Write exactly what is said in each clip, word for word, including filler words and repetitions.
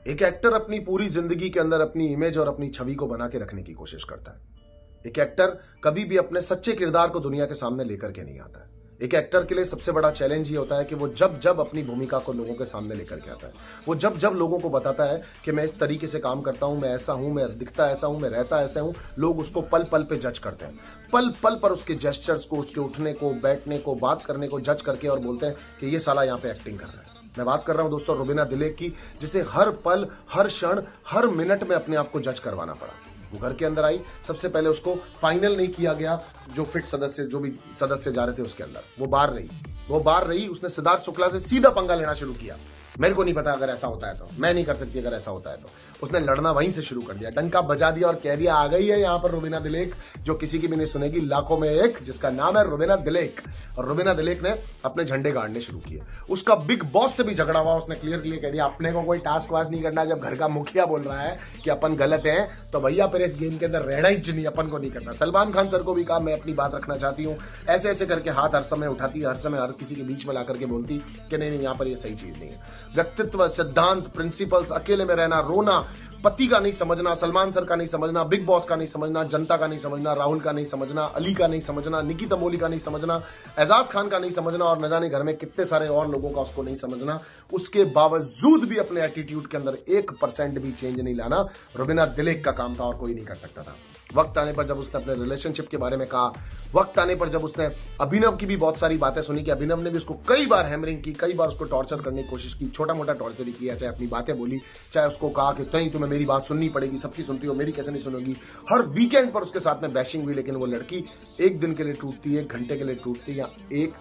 एक एक्टर अपनी पूरी जिंदगी के अंदर अपनी इमेज और अपनी छवि को बना के रखने की कोशिश करता है। एक एक्टर कभी भी अपने सच्चे किरदार को दुनिया के सामने लेकर के नहीं आता है। एक एक्टर के लिए सबसे बड़ा चैलेंज ये होता है कि वो जब जब अपनी भूमिका को लोगों के सामने लेकर के आता है, वो जब जब लोगों को बताता है कि मैं इस तरीके से काम करता हूं, मैं ऐसा हूं, मैं दिखता ऐसा हूं, मैं रहता ऐसा हूं, लोग उसको पल पल पे जज करते हैं। पल पल पर उसके जेस्चर्स को, उसके उठने को, बैठने को, बात करने को जज करके और बोलते हैं कि ये साला यहाँ पे एक्टिंग कर रहा है। मैं बात कर रहा हूं दोस्तों रुबीना दिलेक की, जिसे हर पल, हर क्षण, हर मिनट में अपने आप को जज करवाना पड़ा। वो घर के अंदर आई, सबसे पहले उसको फाइनल नहीं किया गया, जो फिट सदस्य जो भी सदस्य जा रहे थे उसके अंदर, वो बाहर रही वो बाहर रही उसने सिद्धार्थ शुक्ला से सीधा पंगा लेना शुरू किया। मेरे को नहीं पता अगर ऐसा होता है तो, मैं नहीं कर सकती अगर ऐसा होता है तो। उसने लड़ना वहीं से शुरू कर दिया, डंका बजा दिया और कह दिया आ गई है यहाँ पर रुबीना दिलेक, जो किसी की भी नहीं सुनेगी, लाखों में एक, जिसका नाम है रुबीना दिलेक। और रुबीना दिलेक ने अपने झंडे गाड़ने शुरू किए। उसका बिग बॉस से भी झगड़ा हुआ, उसने क्लियर क्लियर कह दिया अपने को कोई टास्क वास्क नहीं करना। जब घर का मुखिया बोल रहा है कि अपन गलत हैं तो भैया फिर इस गेम के अंदर रहना ही नहीं, अपन को नहीं करना। सलमान खान सर को भी कहा मैं अपनी बात रखना चाहती हूँ, ऐसे ऐसे करके हाथ हर समय उठाती, हर समय हर किसी के बीच में ला करके बोलती कि नहीं नहीं यहाँ पर ये सही चीज नहीं है। व्यक्तित्व, सिद्धांत, प्रिंसिपल्स, अकेले में रहना, रोना, पति का नहीं समझना, सलमान सर का नहीं समझना, बिग बॉस का नहीं समझना, जनता का नहीं समझना, राहुल का नहीं समझना, अली का नहीं समझना, निकी तंबोली का नहीं समझना, एजाज खान का नहीं समझना और न जाने घर में कितने सारे और लोगों का उसको नहीं समझना। उसके बावजूद भी अपने एटीट्यूड के अंदर एक परसेंट भी चेंज नहीं लाना रुबीना दिलेक का काम था और कोई नहीं कर सकता था। वक्त आने पर जब उसने अपने रिलेशनशिप के बारे में कहा, वक्त आने पर जब उसने अभिनव की भी बहुत सारी बातें सुनी कि अभिनव ने भी उसको कई बार हैमरिंग की, कई बार उसको टॉर्चर करने की कोशिश की, छोटा मोटा टॉर्चर ही किया, चाहे अपनी बातें बोली, चाहे उसको कहा कि नहीं तुम्हें मेरी बात सुननी पड़ेगी, सबकी सुनती हो, मेरी कैसे नहीं सुनोगी। हर वीकेंड पर उसके साथ में बैशिंग हुई, लेकिन वो लड़की एक दिन के लिए टूटती, एक घंटे के लिए टूटती, या एक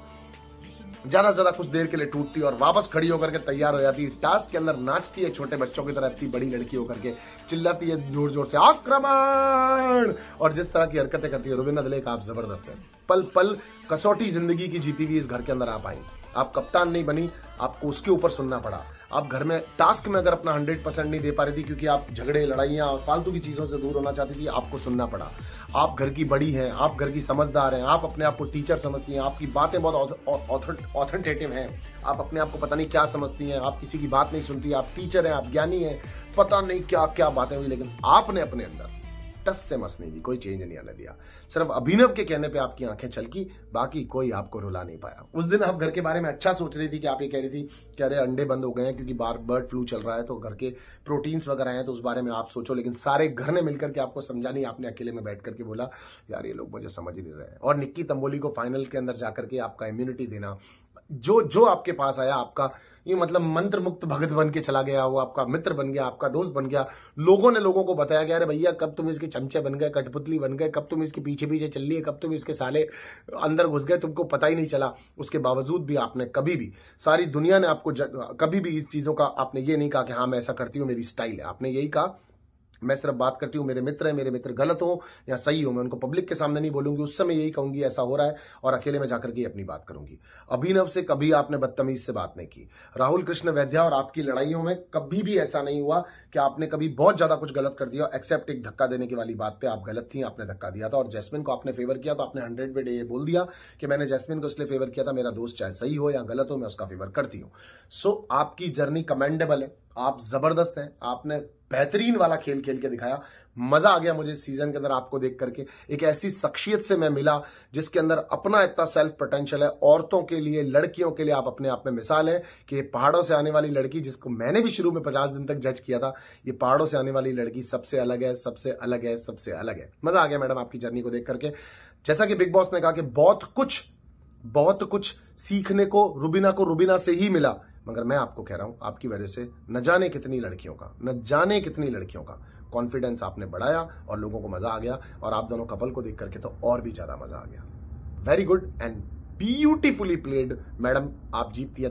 ज्यादा से ज्यादा कुछ देर के लिए टूटती और वापस खड़ी होकर के तैयार हो जाती, टास्क के अंदर नाचती है छोटे बच्चों की तरह, इतनी बड़ी लड़की होकर के चिल्लाती है जोर जोर से आक्रमण, और जिस तरह की हरकतें करती है रुबीना दिलेक, आप जबरदस्त है। पल पल कसौटी जिंदगी की जीती हुई इस घर के अंदर आप आई। आप कप्तान नहीं बनी, आपको उसके ऊपर सुनना पड़ा। आप घर में टास्क में अगर अपना हंड्रेड परसेंट नहीं दे पा रही थी क्योंकि आप झगड़े, लड़ाइयां और फालतू की चीजों से दूर होना चाहती थी, आपको सुनना पड़ा। आप घर की बड़ी हैं, आप घर की समझदार हैं, आप अपने आप को टीचर समझती हैं, आपकी बातें बहुत ऑथेंटिव हैं, आप अपने आप को पता नहीं क्या समझती हैं, आप किसी की बात नहीं सुनती, आप टीचर हैं, आप ज्ञानी हैं, पता नहीं क्या क्या बातें हुई, लेकिन आपने अपने अंदर टस से मस नहीं दी, कोई चेंज नहीं आने दिया। सिर्फ अभिनव के कहने पे आपकी आंखें छलकी, बाकी कोई आपको रुला नहीं पाया। उस दिन आप घर के बारे में अच्छा सोच रही थी कि आप ये कह रही थी कि अरे अंडे बंद हो गए हैं क्योंकि बार बर्ड फ्लू चल रहा है, तो घर के प्रोटीन्स वगैरह हैं, तो उस बारे में आप सोचो, लेकिन सारे घर ने मिलकर के आपको समझा नहीं। आपने अकेले में बैठ करके बोला यार ये लोग मुझे समझ ही नहीं रहे। और निक्की तंबोली को फाइनल के अंदर जाकर के आपका इम्यूनिटी देना, जो जो आपके पास आया, आपका ये मतलब मंत्र मुक्त भगत बन के चला गया, वो आपका मित्र बन गया, आपका दोस्त बन गया। लोगों ने लोगों को बताया कि अरे भैया कब तुम इसके चमचे बन गए, कठपुतली बन गए, कब तुम इसके पीछे पीछे चल लिए, कब तुम इसके साले अंदर घुस गए, तुमको पता ही नहीं चला। उसके बावजूद भी आपने कभी भी, सारी दुनिया ने आपको कभी भी इस चीजों का आपने ये नहीं कहा कि हाँ मैं ऐसा करती हूँ, मेरी स्टाइल है। आपने यही कहा मैं सिर्फ बात करती हूँ, मेरे मित्र हैं, मेरे मित्र गलत हो या सही हो, मैं उनको पब्लिक के सामने नहीं बोलूंगी, उस समय यही कहूंगी ऐसा हो रहा है, और अकेले में जाकर के अपनी बात करूंगी। अभिनव से कभी आपने बदतमीज से बात नहीं की। राहुल कृष्ण वैद्या और आपकी लड़ाइयों में कभी भी ऐसा नहीं हुआ कि आपने कभी बहुत ज्यादा कुछ गलत कर दिया, एक्सेप्ट एक धक्का देने की वाली बात पे आप गलत थी, आपने धक्का दिया था। और जैस्मिन को आपने फेवर किया तो आपने हंड्रेड पे डे ये बोल दिया कि मैंने जैस्मिन को इसलिए फेवर किया था, मेरा दोस्त चाहे सही हो या गलत हो मैं उसका फेवर करती हूँ। सो आपकी जर्नी कमेंडेबल है, आप जबरदस्त हैं, आपने बेहतरीन वाला खेल खेल के दिखाया। मजा आ गया मुझे सीजन के अंदर आपको देख करके। एक ऐसी शख्सियत से मैं मिला जिसके अंदर अपना इतना सेल्फ पोटेंशियल है। औरतों के लिए, लड़कियों के लिए आप अपने आप में मिसाल है कि ये पहाड़ों से आने वाली लड़की, जिसको मैंने भी शुरू में पचास दिन तक जज किया था, ये पहाड़ों से आने वाली लड़की सबसे अलग है, सबसे अलग है, सबसे अलग है। मजा आ गया मैडम आपकी जर्नी को देख करके। जैसा कि बिग बॉस ने कहा कि बहुत कुछ बहुत कुछ सीखने को रुबीना को रुबीना से ही मिला, मगर मैं आपको कह रहा हूं आपकी वजह से न जाने कितनी लड़कियों का न जाने कितनी लड़कियों का कॉन्फिडेंस आपने बढ़ाया और लोगों को मजा आ गया। और आप दोनों कपल को देख करके तो और भी ज्यादा मजा आ गया। Very good and beautifully played madam, आप जीतती है।